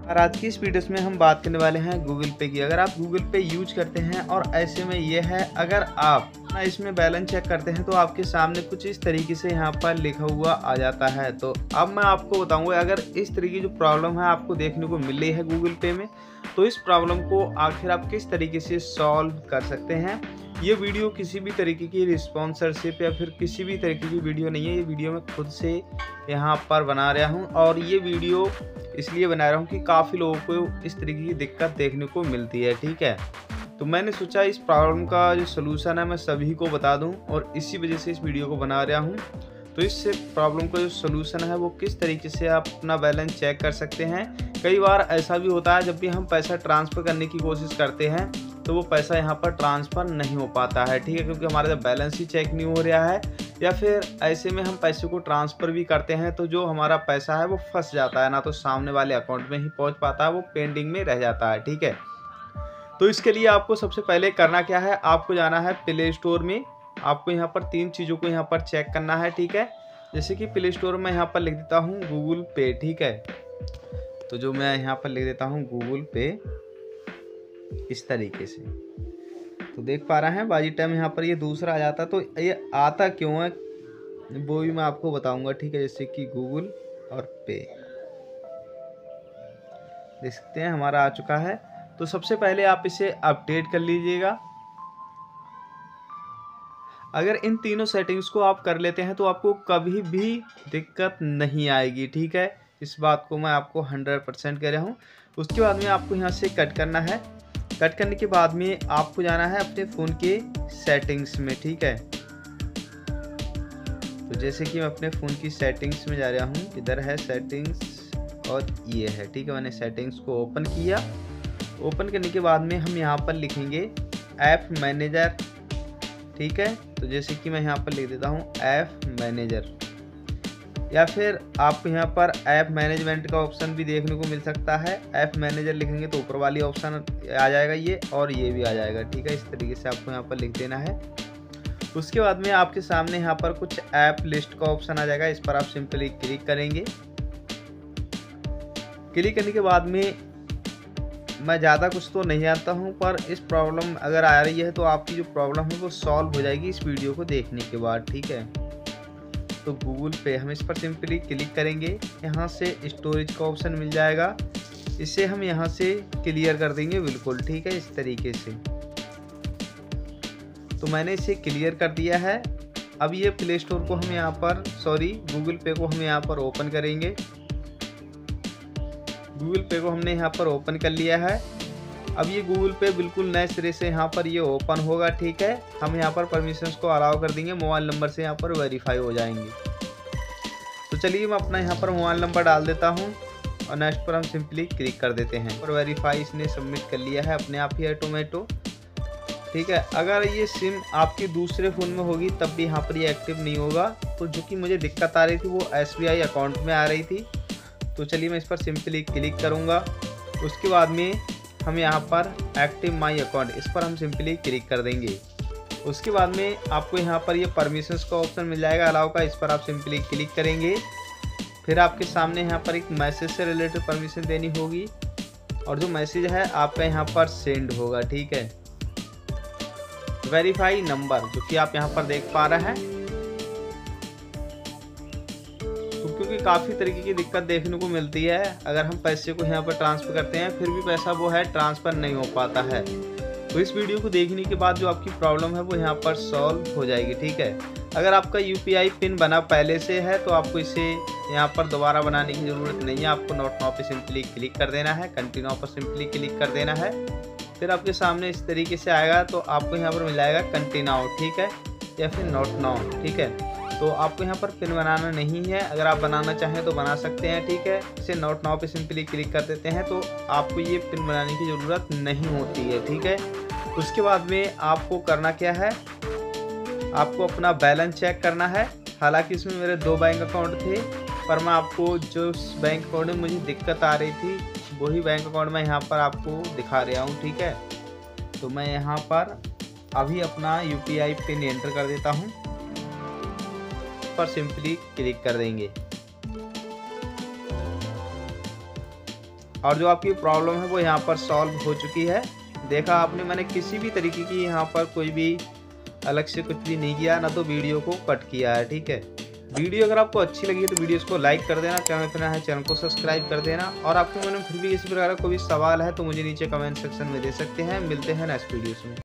और आज की इस वीडियो में हम बात करने वाले हैं गूगल पे की। अगर आप गूगल पे यूज करते हैं और ऐसे में ये है, अगर आप ना इसमें बैलेंस चेक करते हैं तो आपके सामने कुछ इस तरीके से यहाँ पर लिखा हुआ आ जाता है। तो अब मैं आपको बताऊंगा, अगर इस तरीके की जो प्रॉब्लम है आपको देखने को मिल रही है गूगल पे में, तो इस प्रॉब्लम को आखिर आप किस तरीके से सॉल्व कर सकते हैं। ये वीडियो किसी भी तरीके की स्पॉन्सरशिप या फिर किसी भी तरीके की वीडियो नहीं है। ये वीडियो मैं खुद से यहाँ पर बना रहा हूँ और ये वीडियो इसलिए बना रहा हूँ कि काफ़ी लोगों को इस तरीके की दिक्कत देखने को मिलती है। ठीक है, तो मैंने सोचा इस प्रॉब्लम का जो सलूशन है मैं सभी को बता दूं और इसी वजह से इस वीडियो को बना रहा हूं। तो इस प्रॉब्लम का जो सलूशन है वो किस तरीके से आप अपना बैलेंस चेक कर सकते हैं। कई बार ऐसा भी होता है, जब भी हम पैसा ट्रांसफ़र करने की कोशिश करते हैं तो वो पैसा यहाँ पर ट्रांसफ़र नहीं हो पाता है। ठीक है, क्योंकि हमारा बैलेंस ही चेक नहीं हो रहा है, या फिर ऐसे में हम पैसे को ट्रांसफ़र भी करते हैं तो जो हमारा पैसा है वो फंस जाता है, ना तो सामने वाले अकाउंट में ही पहुँच पाता है, वो पेंडिंग में रह जाता है। ठीक है, तो इसके लिए आपको सबसे पहले करना क्या है, आपको जाना है प्ले स्टोर में। आपको यहाँ पर 3 चीज़ों को यहाँ पर चेक करना है। ठीक है, जैसे कि प्ले स्टोर में यहाँ पर लिख देता हूँ गूगल पे। ठीक है, तो जो मैं यहाँ पर लिख देता हूँ गूगल पे इस तरीके से, तो देख पा रहे हैं बाजी टाइम यहाँ पर ये दूसरा आ जाता है। तो ये आता क्यों है वो भी मैं आपको बताऊँगा। ठीक है, जैसे कि गूगल और पे देख सकते हैं हमारा आ चुका है। तो सबसे पहले आप इसे अपडेट कर लीजिएगा। अगर इन तीनों सेटिंग्स को आप कर लेते हैं तो आपको कभी भी दिक्कत नहीं आएगी। ठीक है, इस बात को मैं आपको 100% कह रहा हूँ। उसके बाद में आपको यहाँ से कट करना है। कट करने के बाद में आपको जाना है अपने फ़ोन के सेटिंग्स में। ठीक है, तो जैसे कि मैं अपने फ़ोन की सेटिंग्स में जा रहा हूँ, इधर है सेटिंग्स और ये है। ठीक है, मैंने सेटिंग्स को ओपन किया। ओपन करने के बाद में हम यहाँ पर लिखेंगे ऐप मैनेजर। ठीक है, तो जैसे कि मैं यहाँ पर लिख देता हूँ ऐप मैनेजर, या फिर आपको यहाँ पर ऐप मैनेजमेंट का ऑप्शन भी देखने को मिल सकता है। ऐप मैनेजर लिखेंगे तो ऊपर वाली ऑप्शन आ जाएगा ये, और ये भी आ जाएगा। ठीक है, इस तरीके से आपको यहाँ पर लिख देना है। उसके बाद में आपके सामने यहाँ पर कुछ ऐप लिस्ट का ऑप्शन आ जाएगा, इस पर आप सिंपली क्लिक करेंगे। क्लिक करने के बाद में मैं ज़्यादा कुछ तो नहीं जानता हूँ, पर इस प्रॉब्लम अगर आ रही है तो आपकी जो प्रॉब्लम है वो सॉल्व हो जाएगी इस वीडियो को देखने के बाद। ठीक है, तो गूगल पे हम इस पर सिंपली क्लिक करेंगे। यहाँ से स्टोरेज का ऑप्शन मिल जाएगा, इसे हम यहाँ से क्लियर कर देंगे बिल्कुल। ठीक है, इस तरीके से तो मैंने इसे क्लियर कर दिया है। अब ये प्ले स्टोर को हम यहाँ पर गूगल पे को हम यहाँ पर ओपन करेंगे। गूगल पे को हमने यहाँ पर ओपन कर लिया है। अब ये गूगल पे बिल्कुल नए सिरे से यहाँ पर ये ओपन होगा। ठीक है, हम यहाँ पर परमिशंस को अलाउ कर देंगे, मोबाइल नंबर से यहाँ पर वेरीफाई हो जाएंगे। तो चलिए मैं अपना यहाँ पर मोबाइल नंबर डाल देता हूँ और नेक्स्ट पर हम सिंपली क्लिक कर देते हैं। और वेरीफाई इसने सबमिट कर लिया है अपने आप ही ऑटोमेटो। ठीक है, अगर ये सिम आपके दूसरे फ़ोन में होगी तब भी यहाँ पर ये एक्टिव नहीं होगा। तो जो कि मुझे दिक्कत आ रही थी वो SBI अकाउंट में आ रही थी। तो चलिए मैं इस पर सिंपली क्लिक करूंगा। उसके बाद में हम यहाँ पर एक्टिव माई अकाउंट, इस पर हम सिंपली क्लिक कर देंगे। उसके बाद में आपको यहाँ पर ये परमिशंस का ऑप्शन मिल जाएगा अलाउ का, इस पर आप सिंपली क्लिक करेंगे। फिर आपके सामने यहाँ पर एक मैसेज से रिलेटेड परमिशन देनी होगी और जो मैसेज है आपका यहाँ पर सेंड होगा। ठीक है, वेरीफाई नंबर जो कि आप यहाँ पर देख पा रहे हैं। क्योंकि काफ़ी तरीके की दिक्कत देखने को मिलती है, अगर हम पैसे को यहाँ पर ट्रांसफ़र करते हैं फिर भी पैसा वो है ट्रांसफ़र नहीं हो पाता है। तो इस वीडियो को देखने के बाद जो आपकी प्रॉब्लम है वो यहाँ पर सॉल्व हो जाएगी। ठीक है, अगर आपका UPI पिन बना पहले से है तो आपको इसे यहाँ पर दोबारा बनाने की ज़रूरत नहीं है। आपको नोट नाउ पे सिंपली क्लिक कर देना है, कंटिन्यू पर सिंपली क्लिक कर देना है। फिर आपके सामने इस तरीके से आएगा, तो आपको यहाँ पर मिल जाएगा कंटिन्यू। ठीक है, या फिर नोट नाउ। ठीक है, तो आपको यहाँ पर पिन बनाना नहीं है, अगर आप बनाना चाहें तो बना सकते हैं। ठीक है, इसे नोट नाउ पे सिंपली क्लिक कर देते हैं तो आपको ये पिन बनाने की ज़रूरत नहीं होती है। ठीक है, उसके बाद में आपको करना क्या है, आपको अपना बैलेंस चेक करना है। हालांकि इसमें मेरे 2 बैंक अकाउंट थे, पर मैं आपको जो बैंक अकाउंट में मुझे दिक्कत आ रही थी वही बैंक अकाउंट मैं यहाँ पर आपको दिखा रहा हूँ। ठीक है, तो मैं यहाँ पर अभी अपना UPI पिन एंटर कर देता हूँ, पर सिंपली क्लिक कर देंगे। और जो आपकी प्रॉब्लम है वो यहाँ पर सॉल्व हो चुकी है। देखा आपने, मैंने किसी भी तरीके की यहाँ पर कोई भी अलग से कुछ भी नहीं किया, ना तो वीडियो को कट किया है। ठीक है, वीडियो अगर आपको अच्छी लगी है तो वीडियोस को लाइक कर देना, चैनल पर नया है चैनल को सब्सक्राइब कर देना। और आपके मन में फिर भी किसी प्रकार का कोई सवाल है तो मुझे नीचे कमेंट सेक्शन में दे सकते हैं। मिलते हैं नेक्स्ट वीडियोस में।